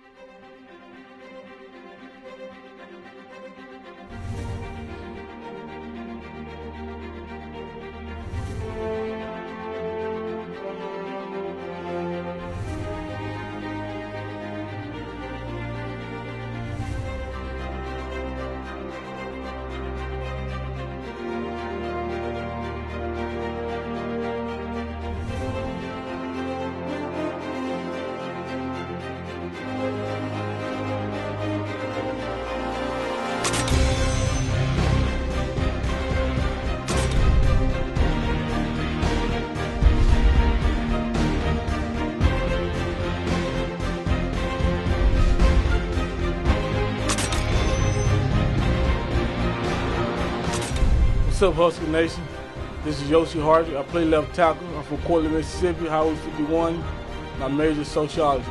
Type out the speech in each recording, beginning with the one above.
What's up, Husker Nation? This is Yoshi Hardy. I play left tackle. I'm from Cortland, Mississippi, Highway 51. My major is sociology.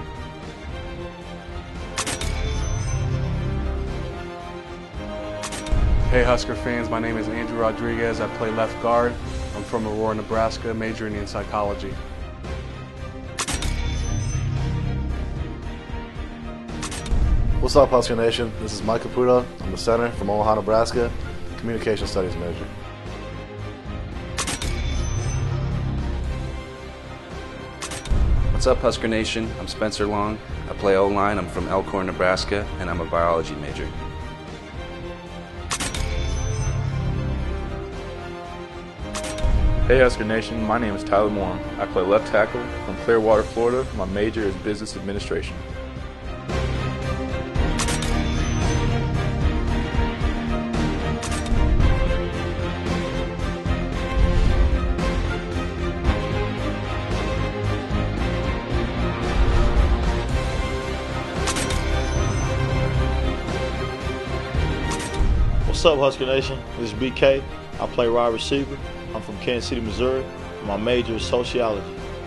Hey Husker fans, my name is Andrew Rodriguez. I play left guard. I'm from Aurora, Nebraska, majoring in psychology. What's up, Husker Nation? This is Mike Caputo. I'm the center from Omaha, Nebraska, communication studies major. What's up, Husker Nation? I'm Spencer Long. I play O-line. I'm from Elkhorn, Nebraska, and I'm a biology major. Hey Husker Nation, my name is Tyler Moore. I play left tackle from Clearwater, Florida. My major is business administration. What's up, Husker Nation? This is BK. I play wide receiver. I'm from Kansas City, Missouri. My major is sociology.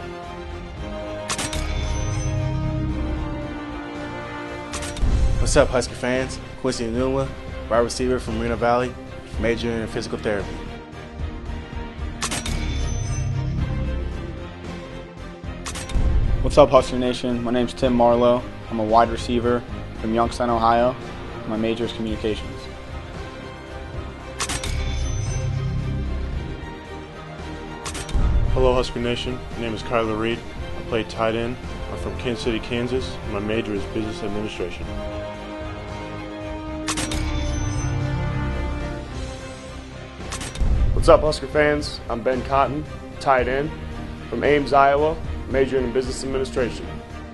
What's up, Husker fans? Quincy Numa, wide receiver from Moreno Valley, majoring in physical therapy. What's up, Husker Nation? My name's Tim Marlowe. I'm a wide receiver from Youngstown, Ohio. My major is communications. Hello, Husker Nation. My name is Kyler Reed. I play tight end. I'm from Kansas City, Kansas. My major is business administration. What's up, Husker fans? I'm Ben Cotton, tight end from Ames, Iowa, majoring in business administration.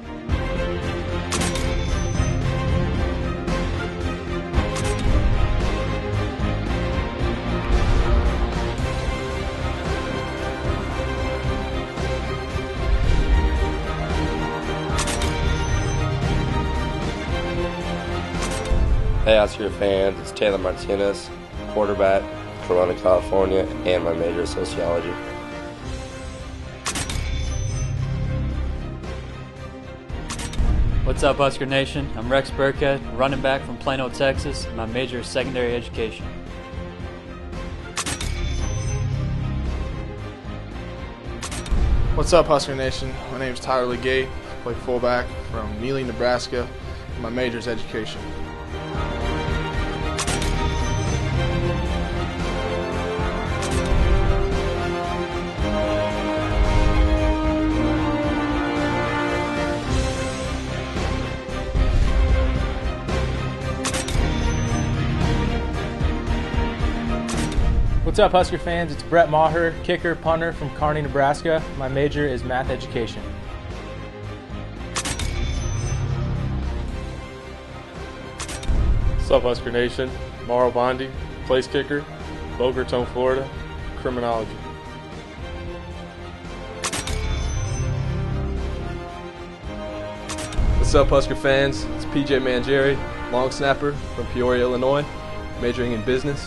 Hey Husker fans, it's Taylor Martinez, quarterback, Corona, California, and my major is sociology. What's up, Husker Nation? I'm Rex Burkhead, running back from Plano, Texas. My major is secondary education. What's up, Husker Nation? My name is Tyler Legate. I play fullback from Neely, Nebraska. My major is education. What's up, Husker fans? It's Brett Maher, kicker, punter from Kearney, Nebraska. My major is math education. What's up, Husker Nation? Mauro Bondi, place kicker, Boca Raton, Florida, criminology. What's up, Husker fans? It's PJ Mangieri, long snapper from Peoria, Illinois, majoring in business.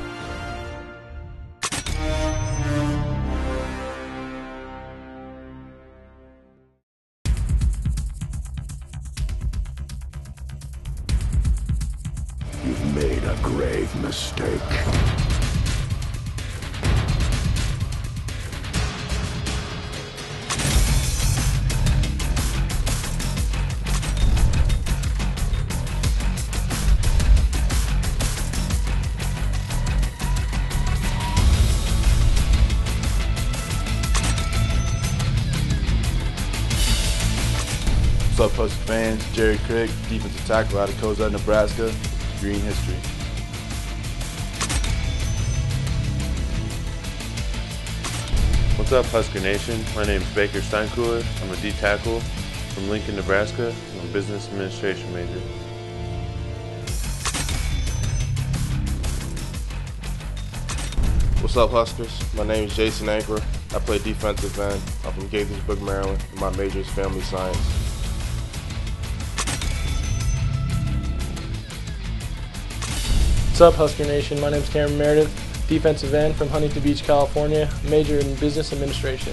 You've made a grave mistake. What's up, Husker fans? Jerry Crick, defensive tackle out of Cozad, Nebraska. Green history. What's up, Husker Nation? My name is Baker Steinkooler. I'm a D tackle from Lincoln, Nebraska. I'm a business administration major. What's up, Huskers? My name is Jason Anker. I play defensive end. I'm from Gaithersburg, Maryland, and my major is family science. What's up, Husker Nation? My name is Cameron Meredith, defensive end from Huntington Beach, California, major in business administration.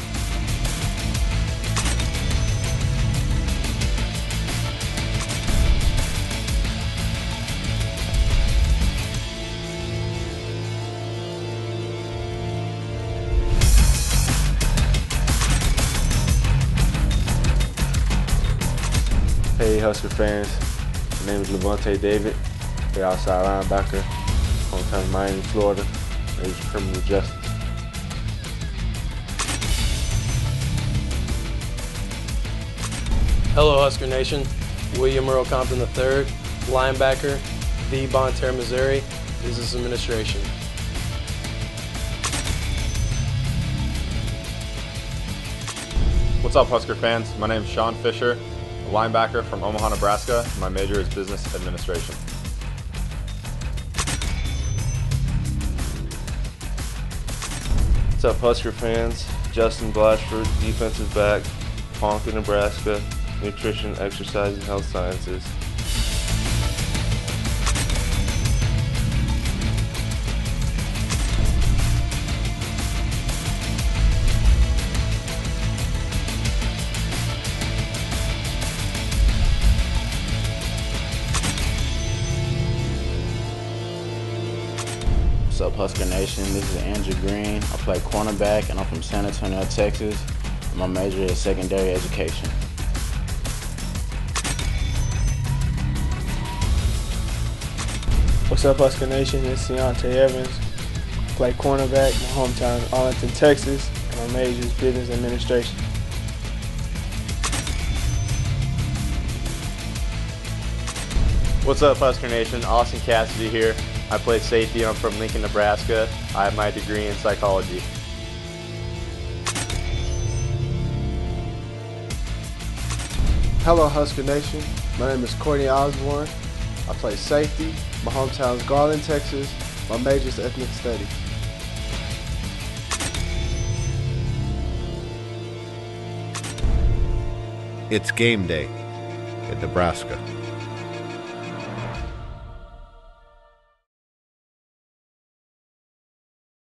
Hey Husker fans, my name is Levante David, play outside linebacker, hometown Miami, Florida, major criminal justice. Hello Husker Nation, William Earl Compton III, linebacker, the Bonne Terre, Missouri, business administration. What's up, Husker fans? My name is Sean Fisher, a linebacker from Omaha, Nebraska. My major is business administration. What's up, Husker fans? Justin Blatchford, defensive back, Ponca, Nebraska, nutrition, exercise, and health sciences. What's up, Husker Nation? This is Andrew Green. I play cornerback and I'm from San Antonio, Texas. My major is secondary education. What's up, Husker Nation? This is Deontay Evans. I play cornerback. My hometown is Arlington, Texas, and my major is business administration. What's up, Husker Nation? Austin Cassidy here. I play safety and I'm from Lincoln, Nebraska. I have my degree in psychology. Hello, Husker Nation. My name is Courtney Osborne. I play safety. My hometown is Garland, Texas. My major is ethnic studies. It's game day in Nebraska.